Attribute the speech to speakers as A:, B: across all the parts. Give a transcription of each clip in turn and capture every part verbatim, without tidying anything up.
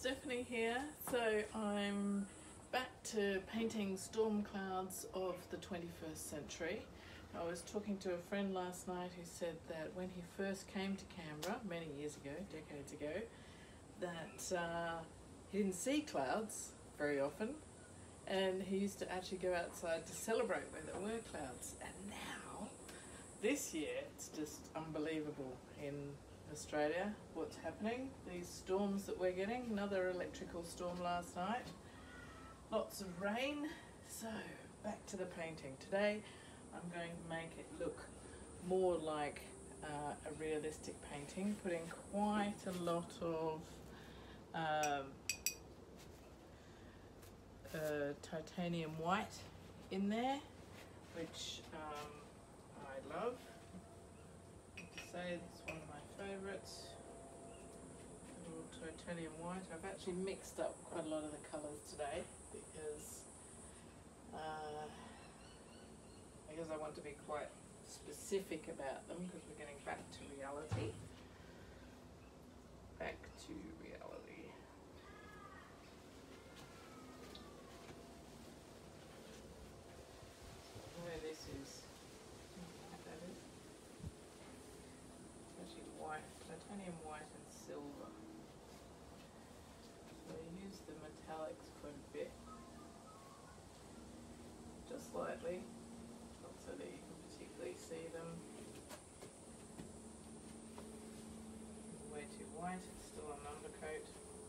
A: Stephanie here. So I'm back to painting storm clouds of the twenty-first century. I was talking to a friend last night who said that when he first came to Canberra, many years ago, decades ago, that uh, he didn't see clouds very often, and he used to actually go outside to celebrate when there were clouds. And now, this year, it's just unbelievable in Australia what's happening. These storms that we're getting, another electrical storm last night, lots of rain. So back to the painting. Today I'm going to make it look more like uh, a realistic painting, putting quite a lot of um, uh, titanium white in there, which um, I love. I have to say it's one of my favourites. Titanium white. I've actually mixed up quite a lot of the colours today because uh, because I want to be quite specific about them, because we're getting back to reality. Back to reality. Where this is, what that is. It's actually white, titanium white and silver. So I use the metallics quite a bit, just slightly, not so that you can particularly see them. Way too white, it's still an undercoat.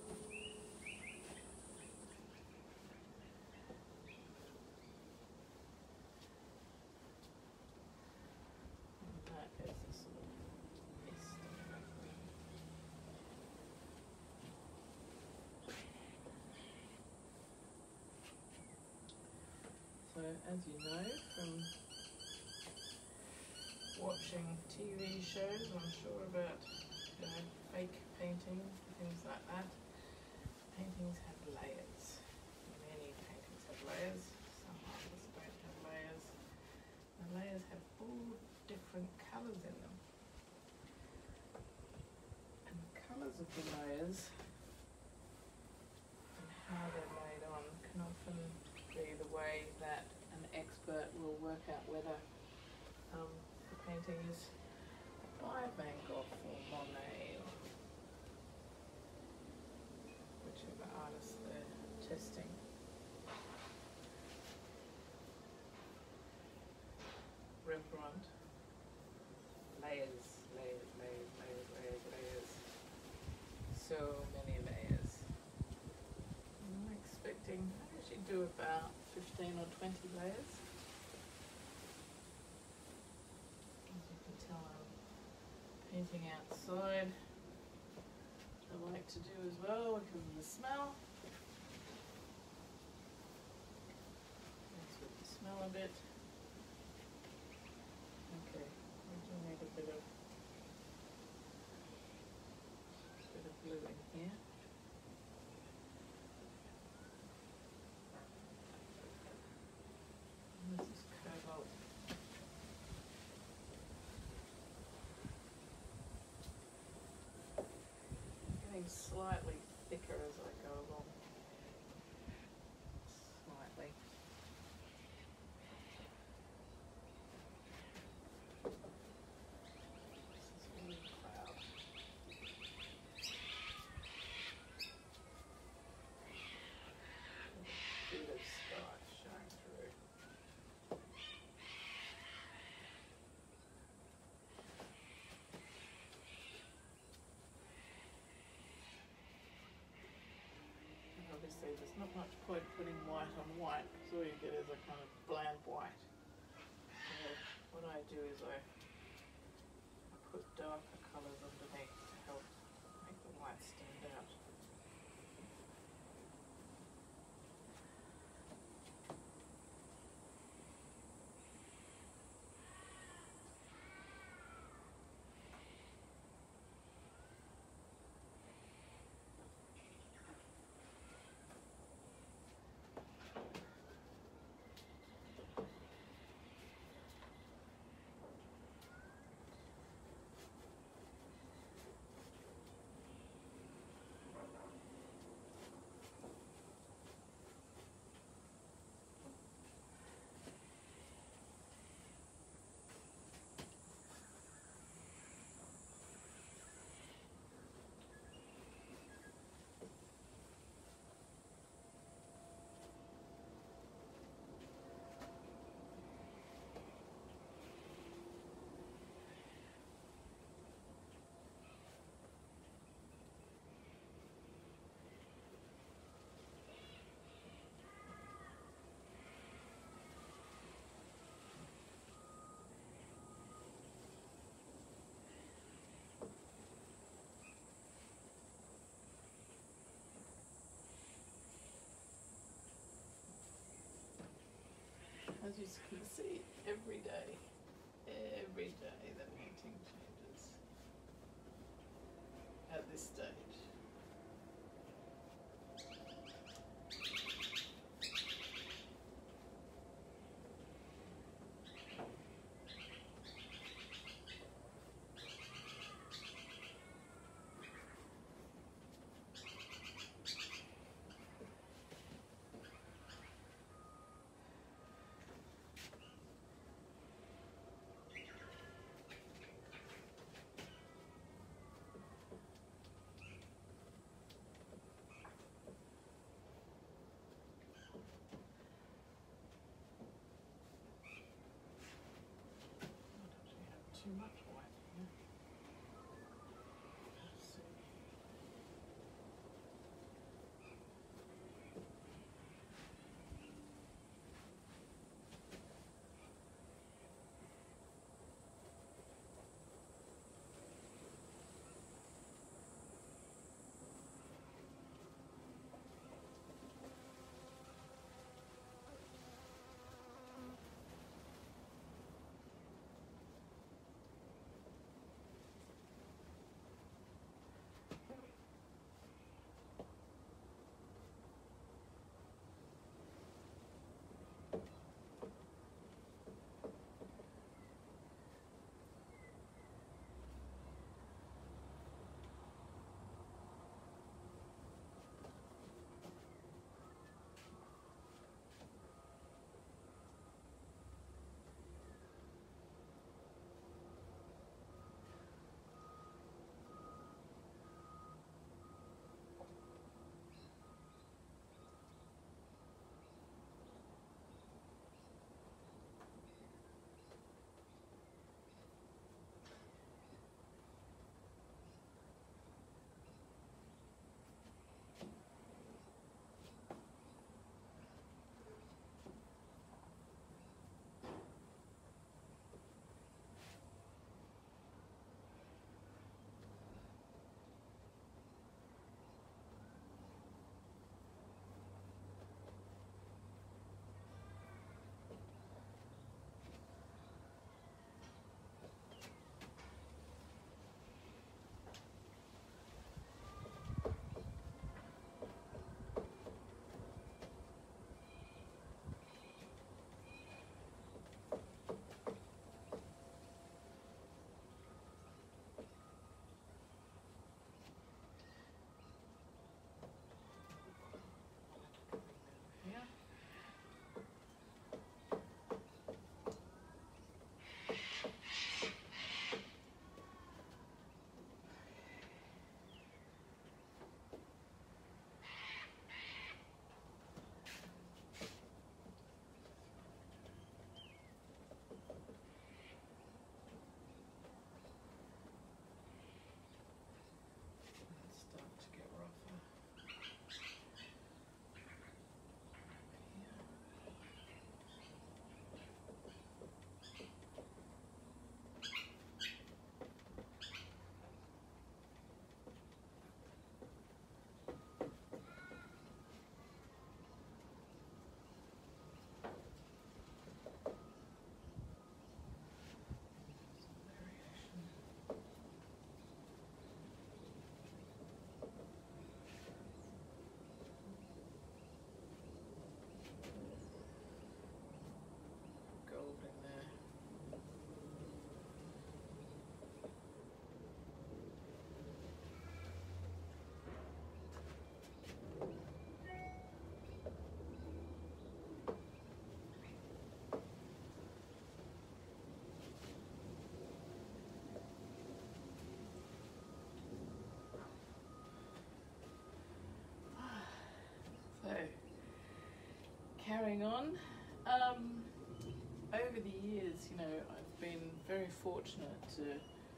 A: And that is a sort of mist. So as you know from watching T V shows, I'm sure, about you know, fake paintings, things like that, paintings have layers. Many paintings have layers. Some artists don't have layers. The layers have all different colours in them. And the colours of the layers and how they're laid on can often be the way that an expert will work out whether um, the painting is by Van Gogh or Monet or whichever artist they're testing. Rembrandt. Layers, layers, layers, layers, layers, layers. So many layers. I'm expecting, I usually do about fifteen or twenty layers. As you can tell, I'm painting outside, which I like to do as well because of the smell. That's with the smell a bit. Okay, we do need a bit of, bit of blue in here. And this is cobalt. Getting slightly thicker as I go along. Slightly. This is really cloud. A bit of sky showing through. Obviously there's not much point putting white on white because all you get is a kind of bland white. So what I do is I, I put darker colours underneath to help make the white stand out. as you can see, every day, every day the painting changes at this stage. Too much white here. Let's see. carrying on. Um, over the years, you know, I've been very fortunate to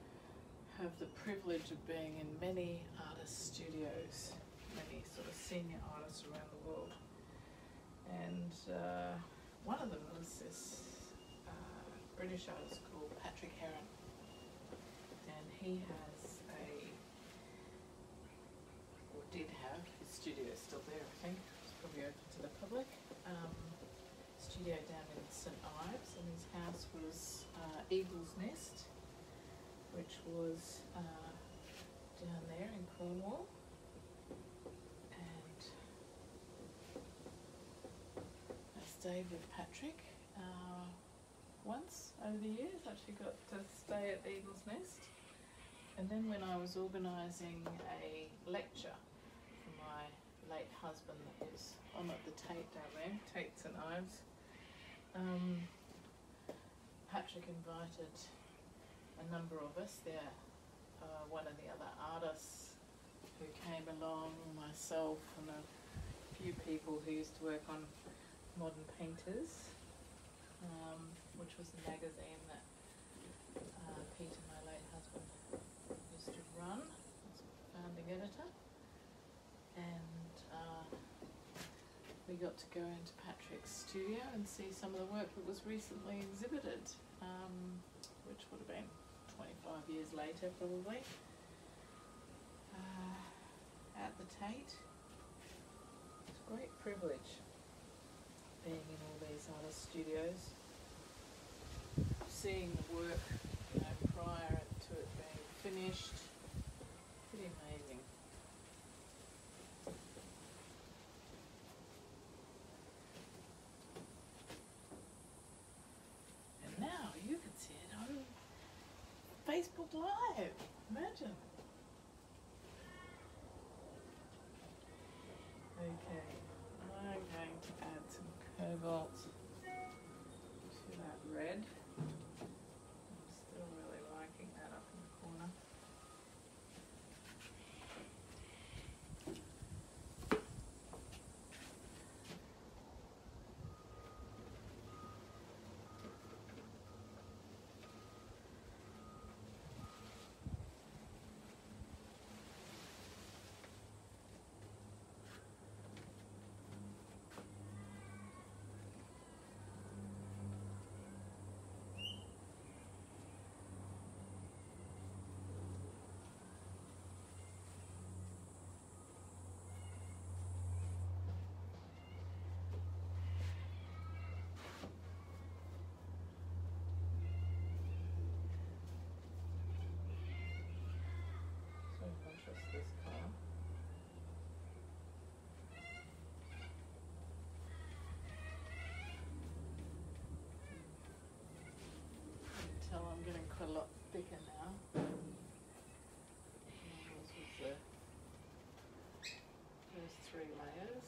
A: have the privilege of being in many artist studios, many sort of senior artists around the world. And uh, one of them was this uh, British artist called Patrick Heron. And he has a, or did have, his studio is still there I think, it's probably open to the public, um, studio down in St Ives, and his house was uh, Eagle's Nest, which was uh, down there in Cornwall. And I stayed with Patrick uh, once over the years. Actually got to stay at Eagle's Nest. And then when I was organising a lecture for my late husband that was on at the Tate down there, Tate Saint Ives, um, Patrick invited a number of us there, uh, one of the other artists who came along, myself and a few people who used to work on modern painters, um, which was a magazine that uh, Peter, my late husband, used to run as founding editor. And uh, we got to go into Patrick's studio and see some of the work that was recently exhibited, um, which would have been twenty-five years later probably, uh, at the Tate. It's a great privilege being in all these artist studios, seeing the work, you know, prior to it being finished. Pretty amazing. And now you can see it on Facebook Live. Imagine. Okay, I'm going to add some cobalt to that red. I'm still really liking that up in the corner. Just this colour. You can tell I'm getting quite a lot thicker now. This was the first three layers.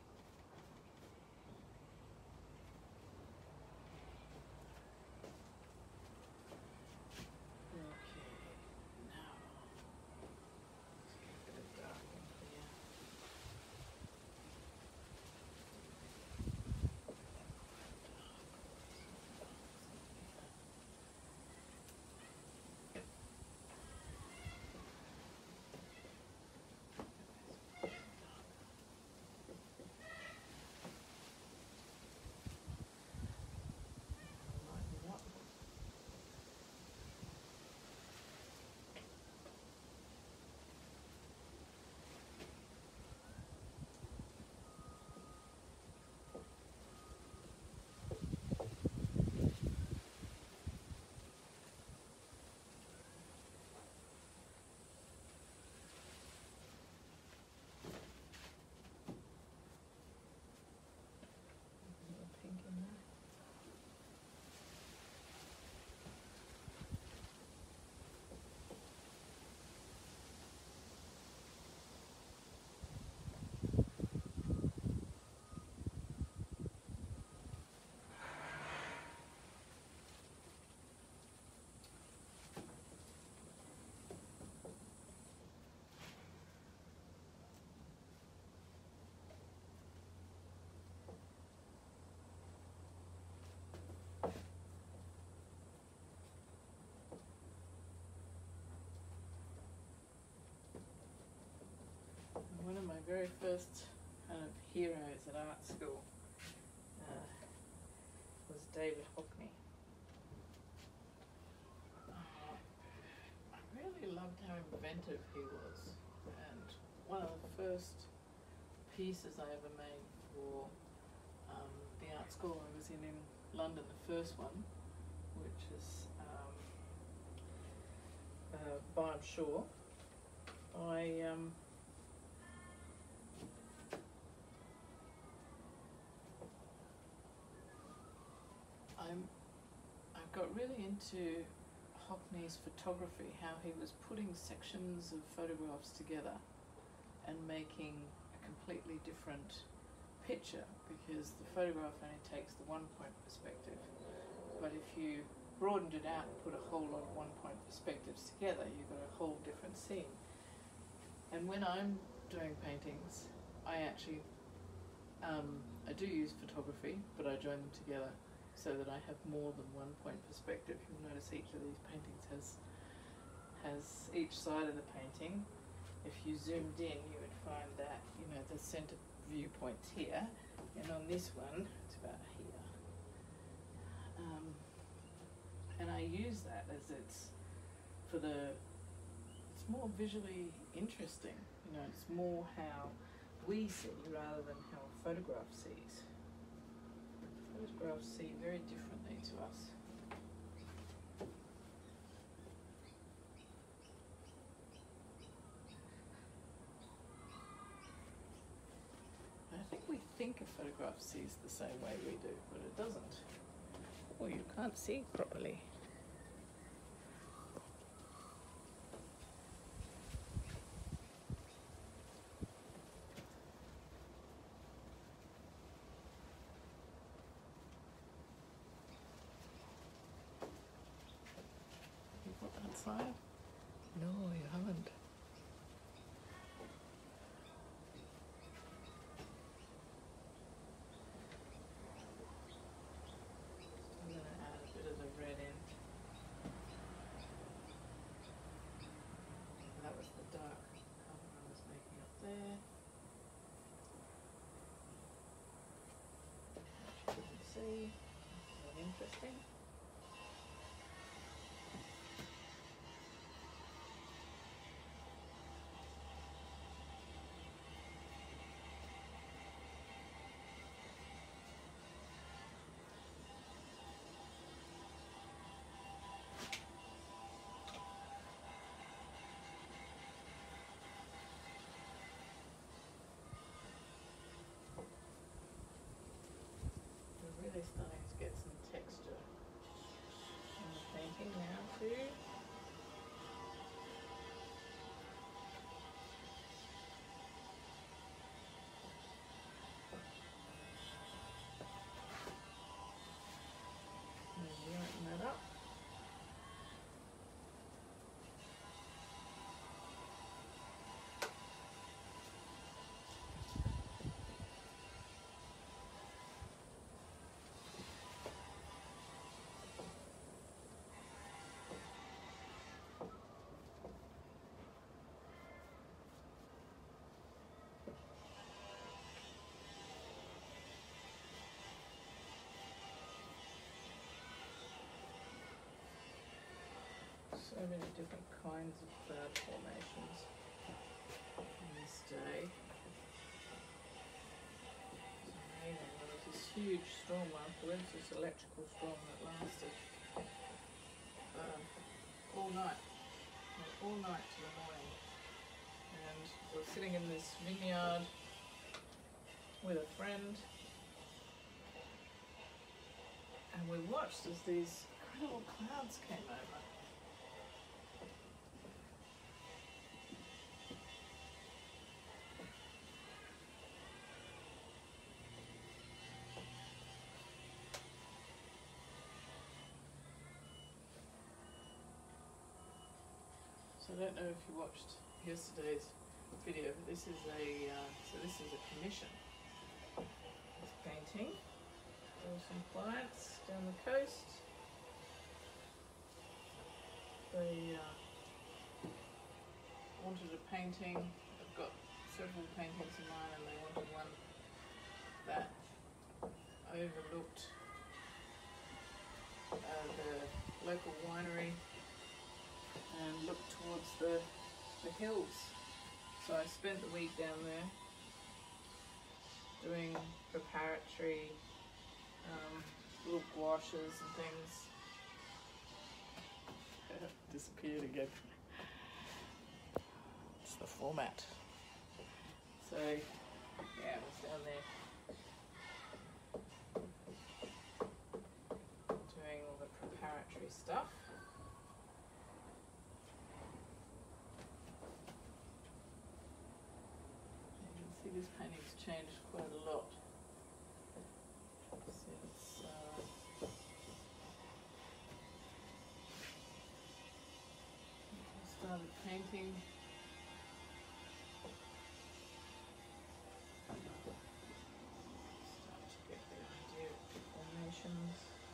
A: One of my very first kind of heroes at art school uh, was David Hockney. Uh, I really loved how inventive he was, and one of the first pieces I ever made for um, the the art school I was in in London, the first one, which is um, uh, Byam Shaw, I um, I'm I got really into Hockney's photography, how he was putting sections of photographs together and making a completely different picture, because the photograph only takes the one point perspective, but if you broadened it out and put a whole lot of one point perspectives together, you've got a whole different scene. And when I'm doing paintings, I actually um, I do use photography, but I join them together so that I have more than one point perspective. You'll notice each of these paintings has has each side of the painting. If you zoomed in, you would find that, you know, the centre viewpoint's here, and on this one, it's about here. Um, and I use that as it's for the, it's more visually interesting, you know, it's more how we see rather than how a photograph sees. Photographs see very differently to us. I think we think a photograph sees the same way we do, but it doesn't. Well, you can't see properly. You put that side? No, you haven't. I'm going to add a bit of the red in. That was the dark colour I was making up there. Which you can see. That's really interesting. Really starting to get some texture in the painting now too. And lighten that up. So many different kinds of cloud formations in this day. It's amazing. There was this huge storm afterwards, this electrical storm that lasted um, all night, like all night to the morning. And we were sitting in this vineyard with a friend, and we watched as these incredible clouds came over. I don't know if you watched yesterday's video, but this is a uh, so this is a commission. This painting for some clients down the coast. They uh, wanted a painting. I've got several paintings in mind, and they wanted one that overlooked uh, the local winery and look towards the, the hills. So I spent the week down there doing preparatory um, little gouaches and things. Disappeared again. It's the format. So yeah, it was down there doing all the preparatory stuff. You can see this painting's changed quite a lot since uh, I started painting. Start to get the idea of the formations.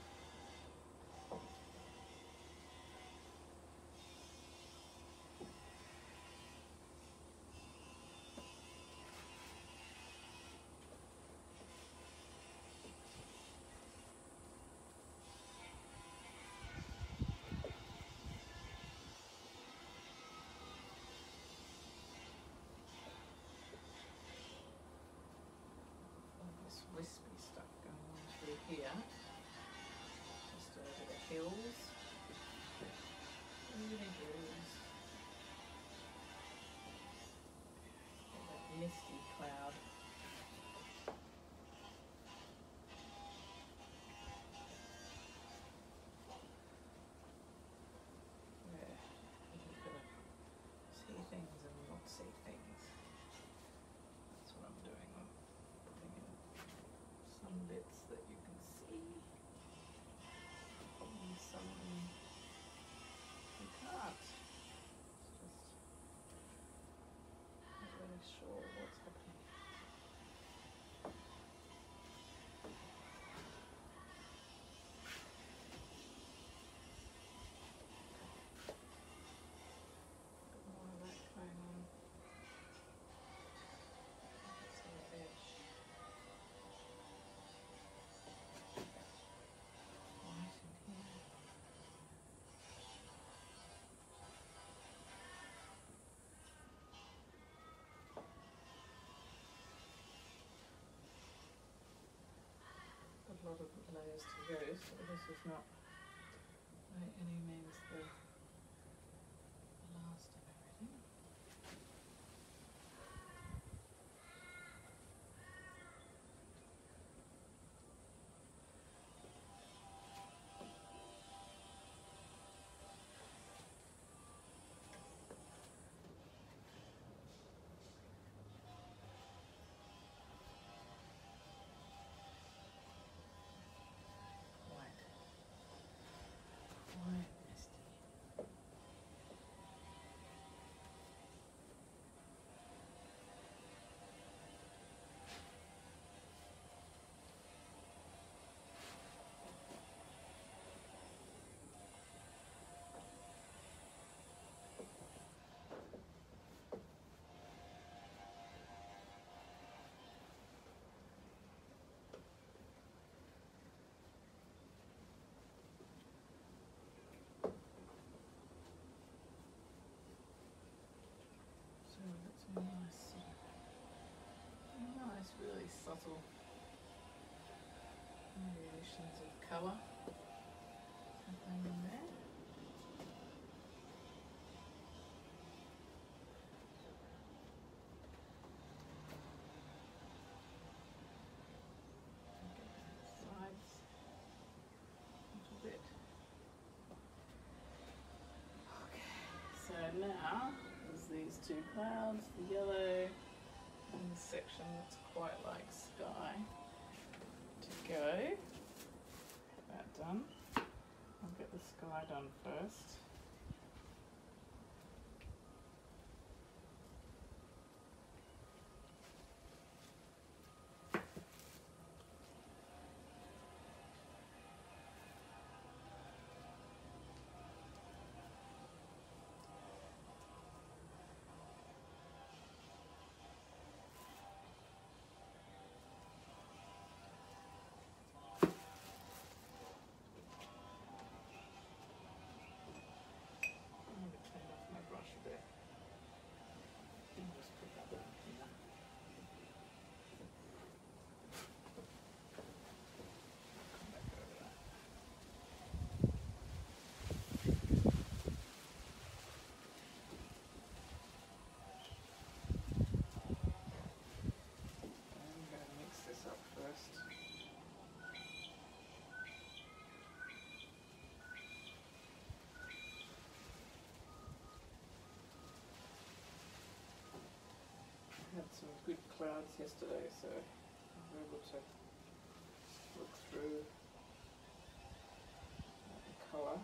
A: Wispy stuff going on through here, just over the hills, over the hills, and that misty cloud. Where you've got to see things and not see things. That's what I'm doing. I'm putting in some bits that you can see, and some you can't. It's just not really sure what's happening. Bit more of that going on. That's the edge. White in here. A lot of layers to go, so this is not by any means the last of everything. White. White misty. So that's a nice, sort of- nice, really subtle variations of colour happening in there. Sides a little bit. Okay, so now there's these two clouds, the yellow and the section that's quite like sky to go. That done. I'll get the sky done first. some good clouds yesterday, so I was able to look through uh, the colour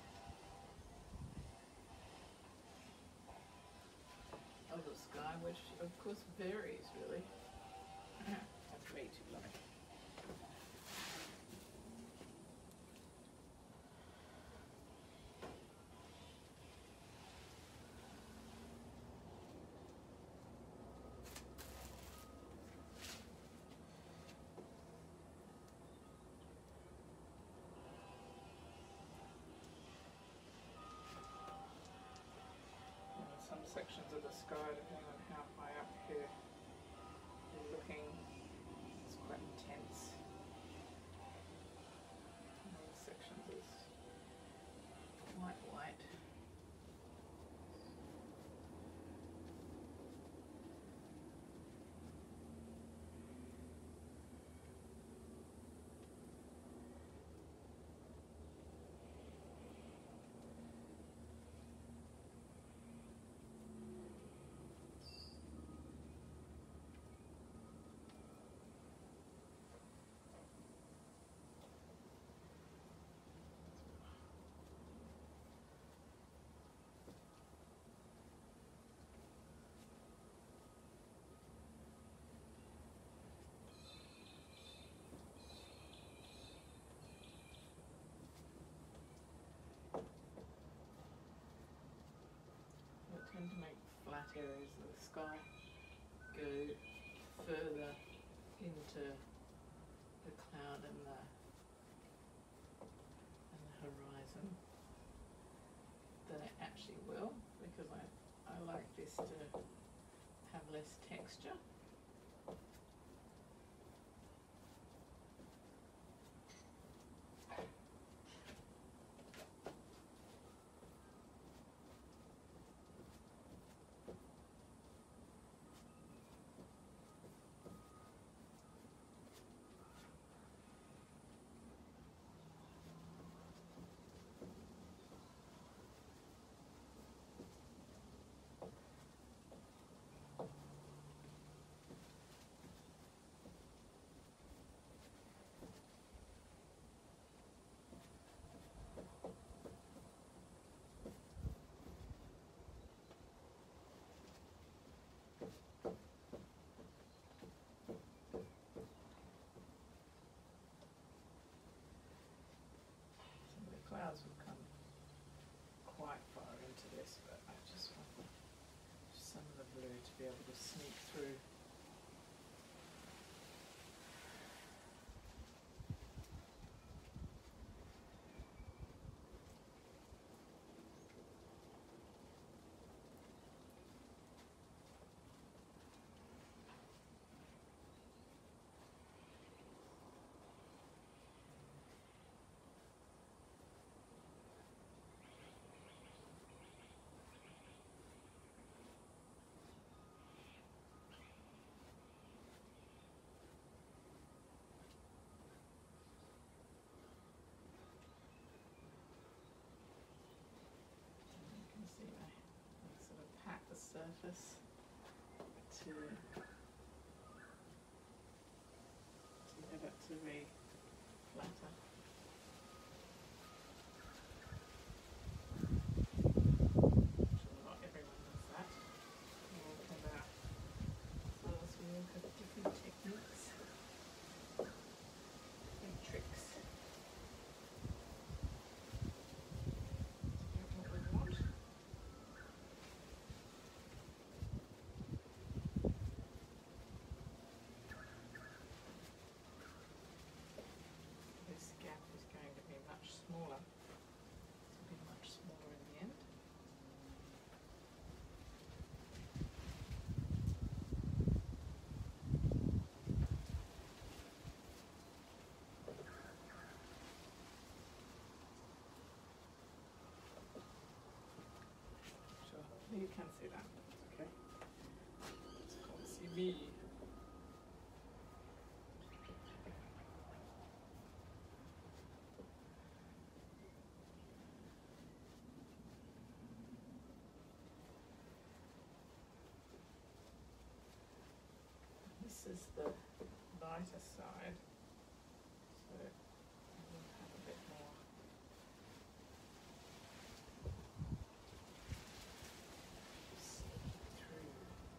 A: of the sky, which of course varies really. That's way too low. Some sections of the sky, depending on how high up here you're looking, it's quite intense. And other sections is quite white. Tend to make flat areas of the sky go further into the cloud and the and the horizon than it actually will, because I, I like this to have less texture. Clouds will come quite far into this, but I just want some of the blue to be able to sneak through. Surface to, to get it to be flatter. Sure, not everyone does that. We'll come out. So as we look at different techniques and tricks to get what we want. Smaller. This will be much smaller in the end. Sure, you can see that. Okay. It's called C V. this is the lighter side, so we'll have a bit more. See through.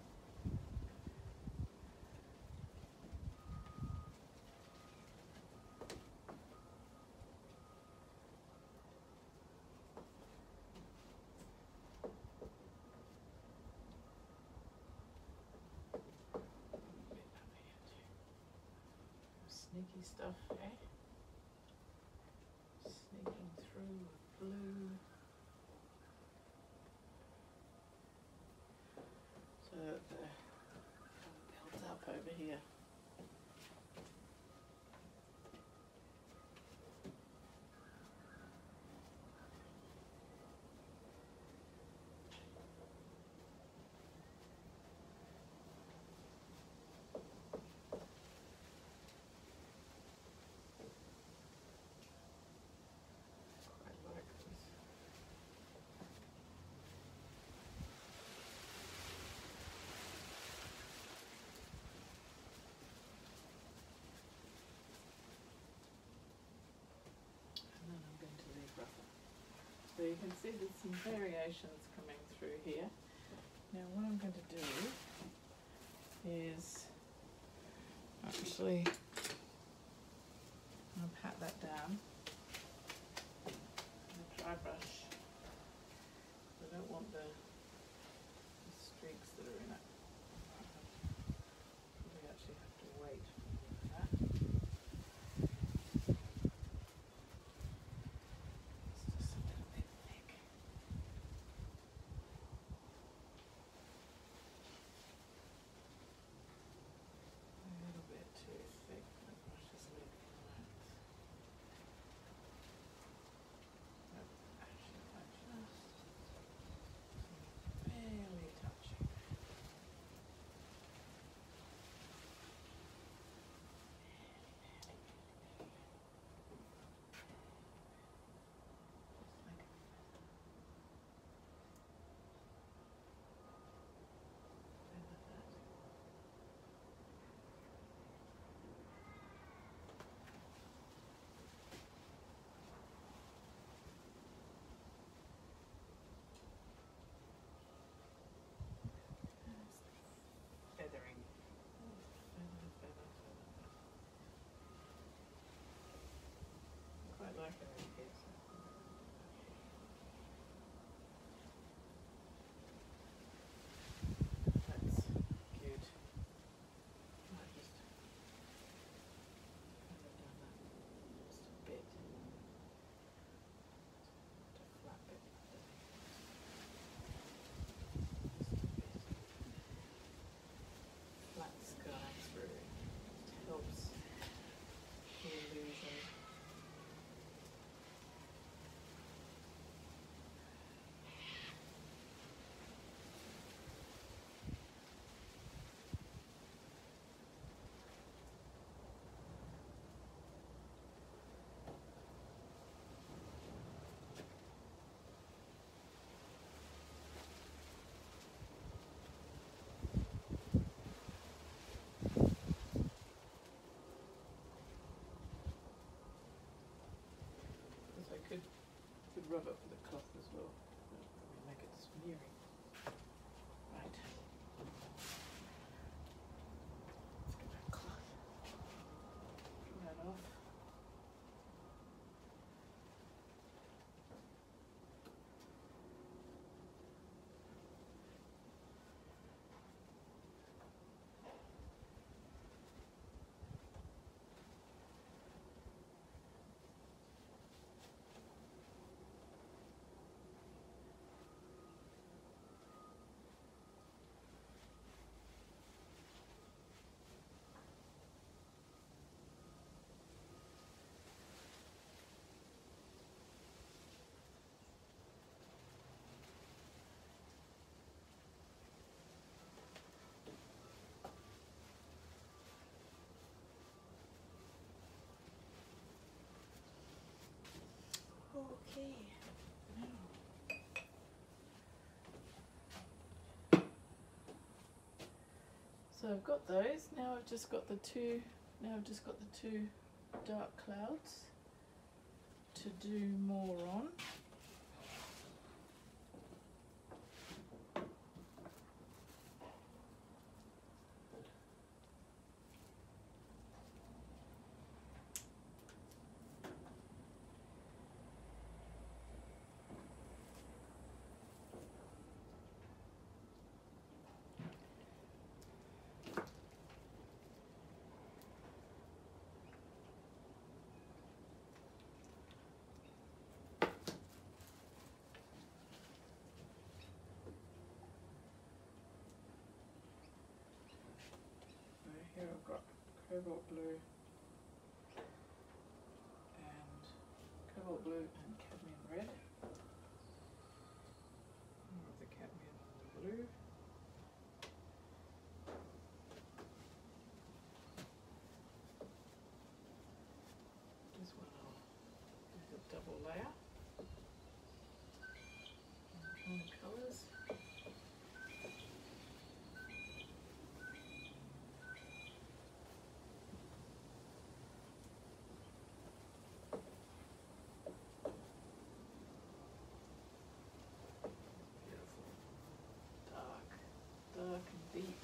A: Sneaky stuff, eh? Sneaking through with blue. So that the builds up over here. So you can see there's some variations coming through here. Now what I'm going to do is actually I'll pat that down with a dry brush. I don't want the, the streaks that are in it. We actually have to wait for that. Like it in here, so. That's good. I might just kind of done that just a bit. To flap it. Just a bit. Flat sky through. It helps the illusion. Could rub it with a cloth as well. Probably make it smeary. Right. Let's get that cloth. Pull that off. Okay. So So I've got those. Now I've just got the two. Now I've just got the two dark clouds to do more on. Here I've got cobalt blue and cobalt blue and cadmium red. More of the cadmium on the blue. This one I'll do a double layer. And the colours. Dark and deep.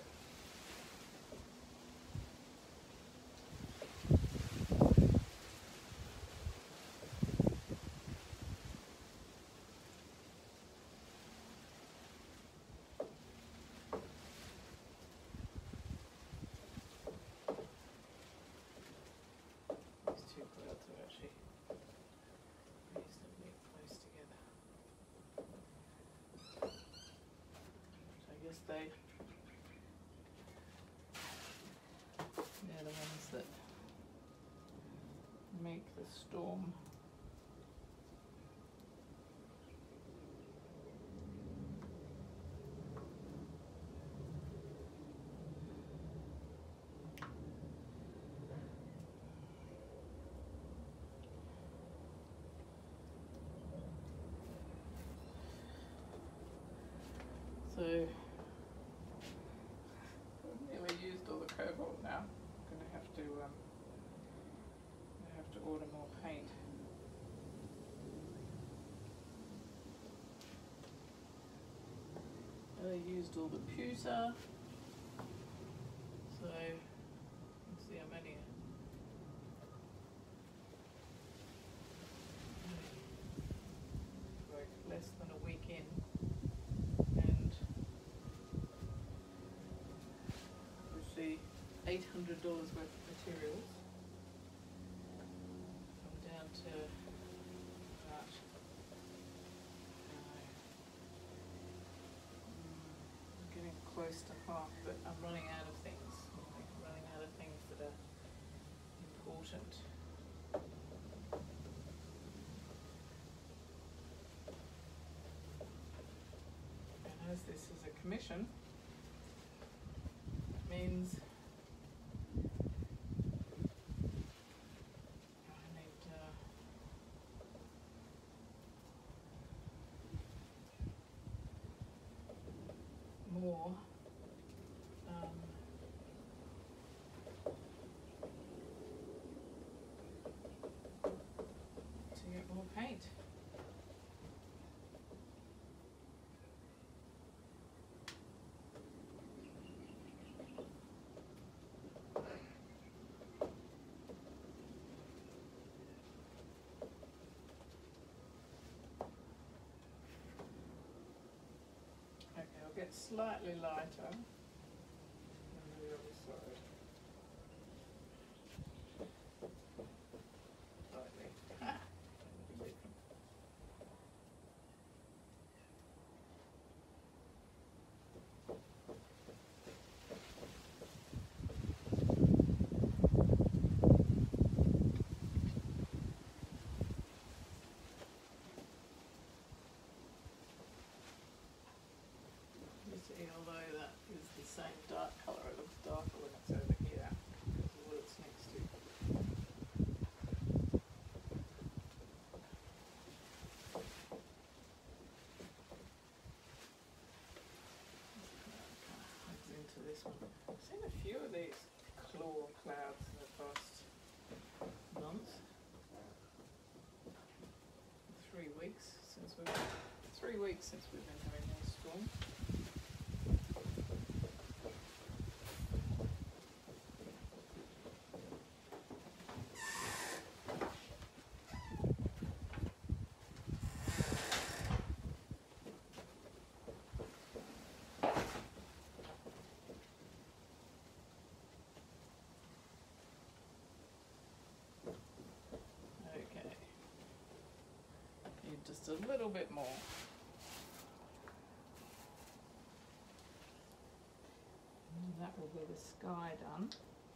A: These two clouds are actually reasonably close together. So I guess they they're the ones that make the storm. So I've nearly used all the cobalt now. I'm going to have to um, I have to order more paint. I used all the pewter, so let's see, I'm only like less than a week in, and we see eight hundred dollars worth of materials. I'm down to about getting close to half, but I'm running out of things. I'm running out of things that are important. And as this is a commission, it means I need uh, more um, to get more paint. Okay, I'll get slightly lighter than the other side. Slightly. Ah, a bit different. You see, although that is more clouds in the past month. Three weeks since we've three weeks since we've been having these storms. Just a little bit more. And that will be the sky done.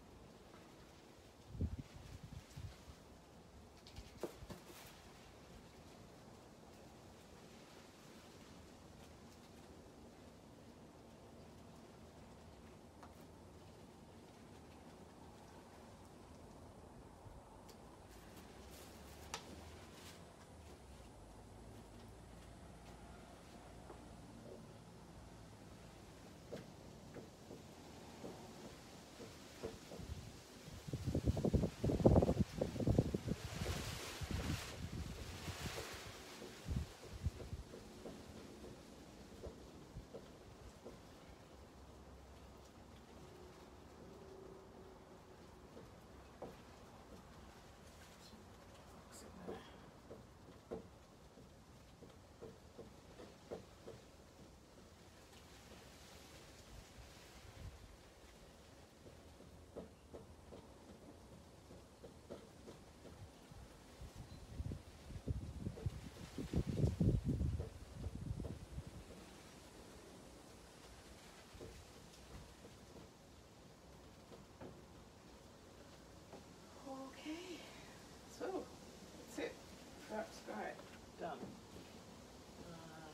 A: Dark sky done. Uh,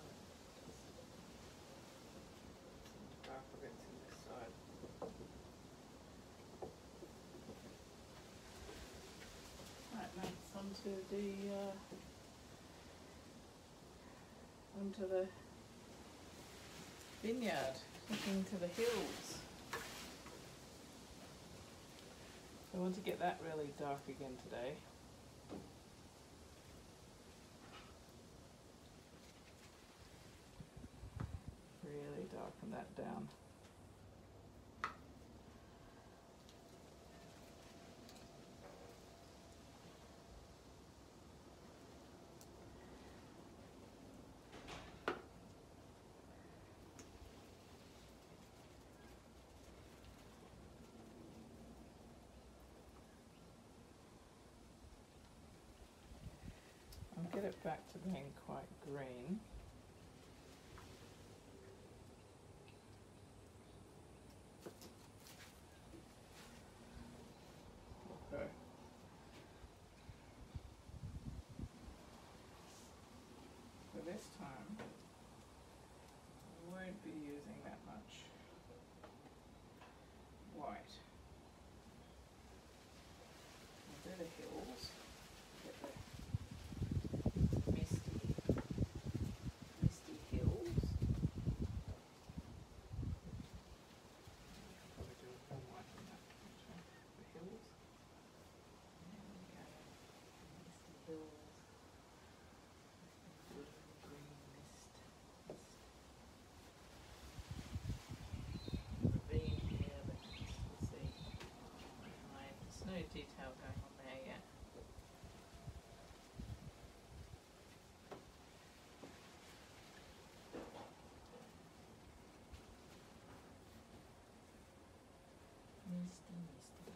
A: darker bits in this side. Right, now it's onto the uh, onto the vineyard, looking to the hills. I want to get that really dark again today. Really darken that down. I'll get it back to being quite green. This time, we won't be using that much white. We'll do the hills, get the misty, misty hills. Probably do more white than that, actually. The hills. There we go. Misty hills. No detail going on there yet. Misty, misty.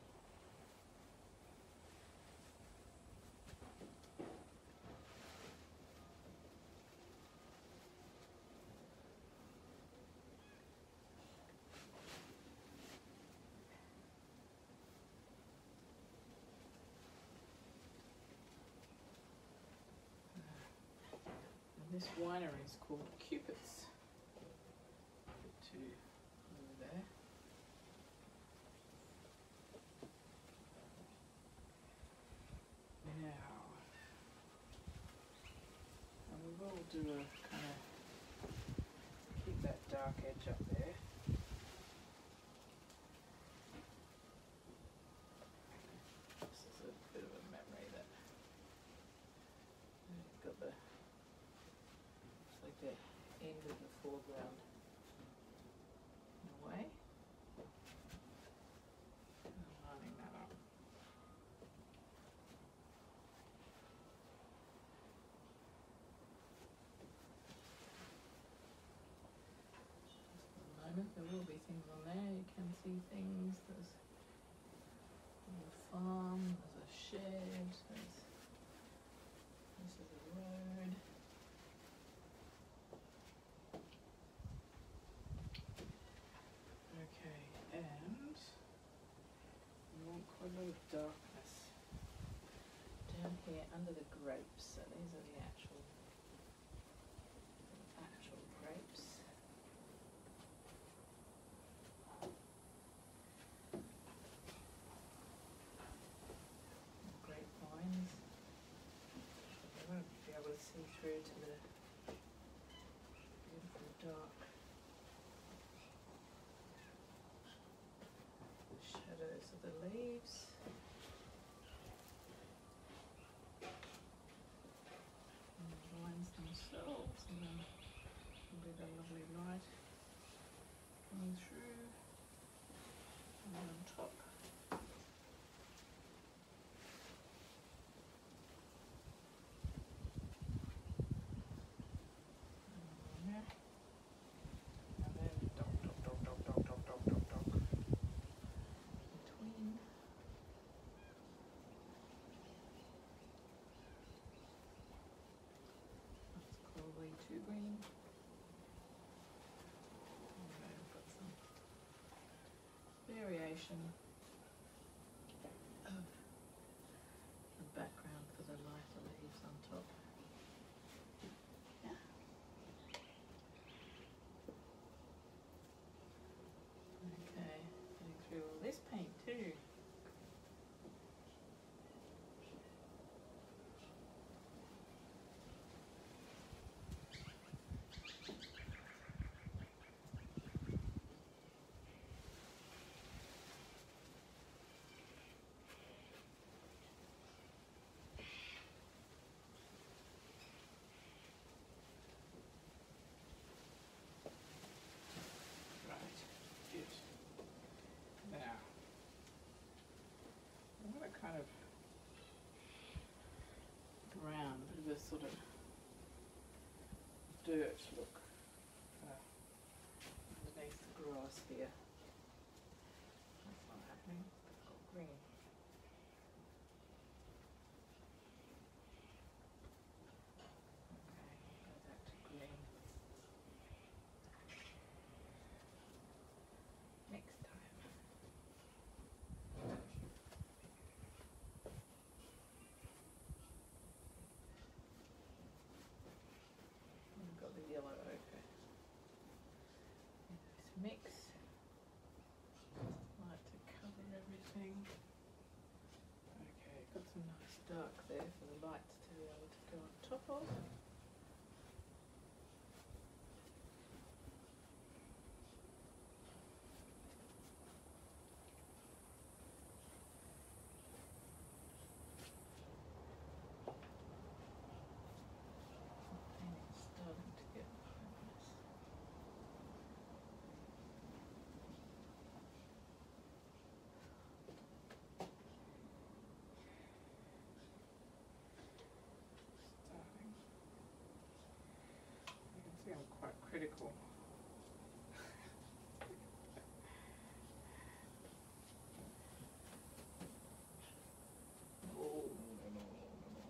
A: This winery is called Cupid's. Put two over there. Now, and we will do a kind of keep that dark edge up there. get into the foreground in a way. And lining that up. Just for the moment, there will be things on there. You can see things. There's a little farm, there's a shed, there's this is a road. Okay, and you want quite a lot of darkness down here under the grapes. So these are the actual actual grapes. Grapevines. I won't be able to see through to the beautiful dark shadows of the leaves. And the vines themselves, and then with a lovely light coming through and on top. Too green. Okay, I've got some variation of the background for the lighter leaves on top. Yeah. Okay, getting through all this paint too. Kind of brown, a bit of a sort of dirt look uh, underneath the grass here. That's not happening. It's got green. Okay, go back to green. Next time. The yellow ochre. This mix. Like to cover everything. Okay, got some nice dark there for the light to be able to go on top of. I'm quite critical. Oh, no, no, no, no.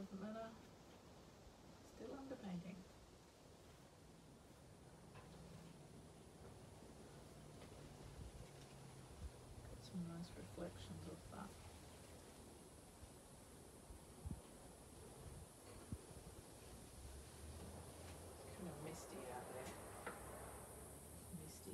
A: doesn't matter. Still underpainting. Got some nice reflections of that. It's kind of misty out there. Misty.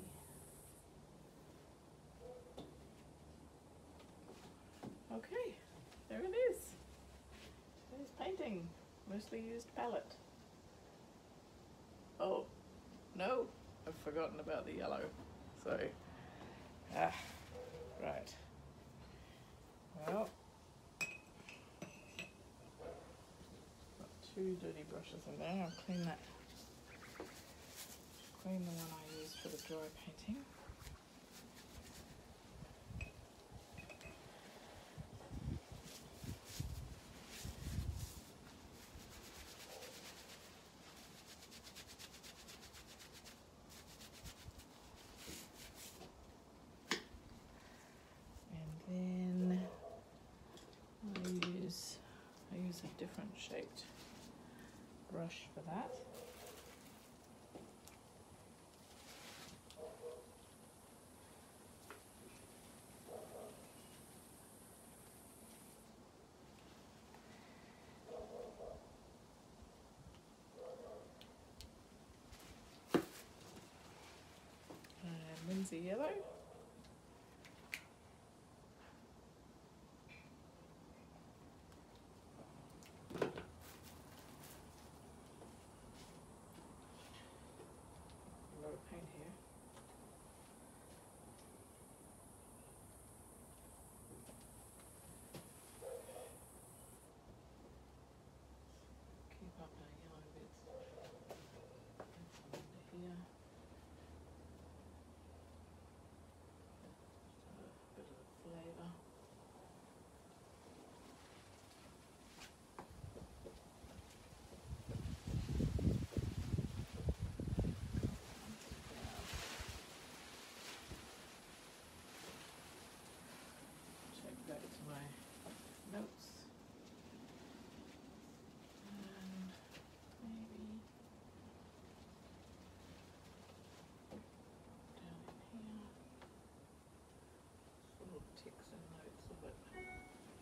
A: Okay, there it is. There's painting, mostly used palette. Oh, no, I've forgotten about the yellow. So, ah, right. Well, got two dirty brushes in there. I'll clean that. Clean the one I used for the dry painting. Different shaped brush for that. And Lindsay yellow. Paint here. Keep up our yellow bits. Get some under here. Just a bit of flavour. Back to my notes, and maybe down in here, little ticks and notes of it through.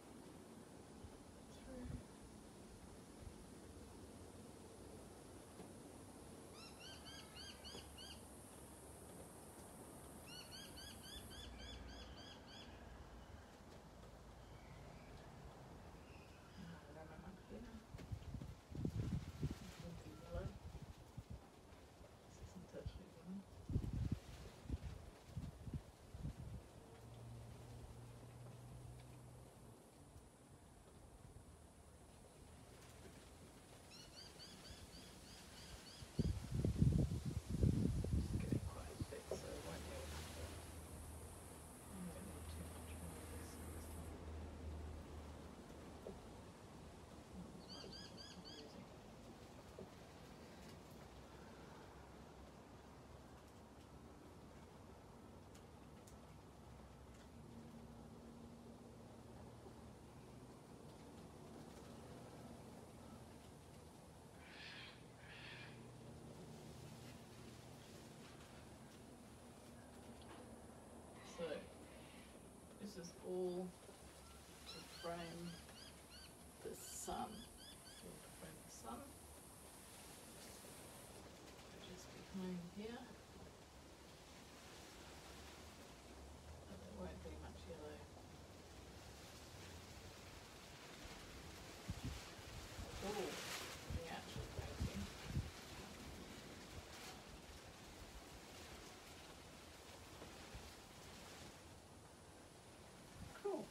A: So this is all to frame the sun. All to frame the sun, which is behind here. But there won't be much yellow. Oh, the actual painting. Cool.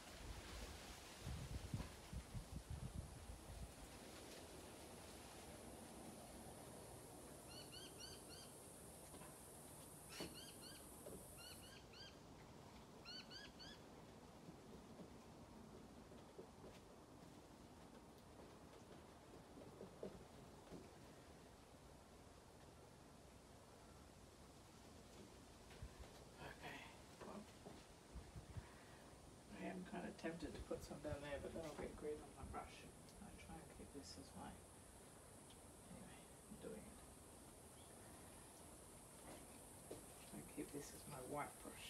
A: I'm kind of tempted to put some down there, but that'll get green on my brush. I try and keep the this is my, anyway, I'm doing it. I'll keep this as my white brush.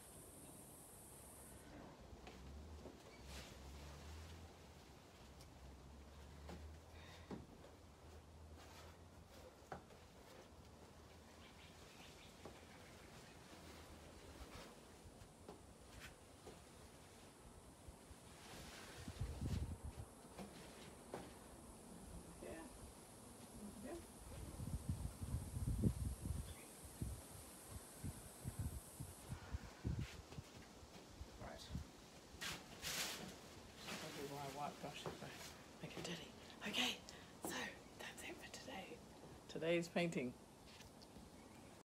A: Brush if I make it dirty. Okay, so that's it for today. Today's painting.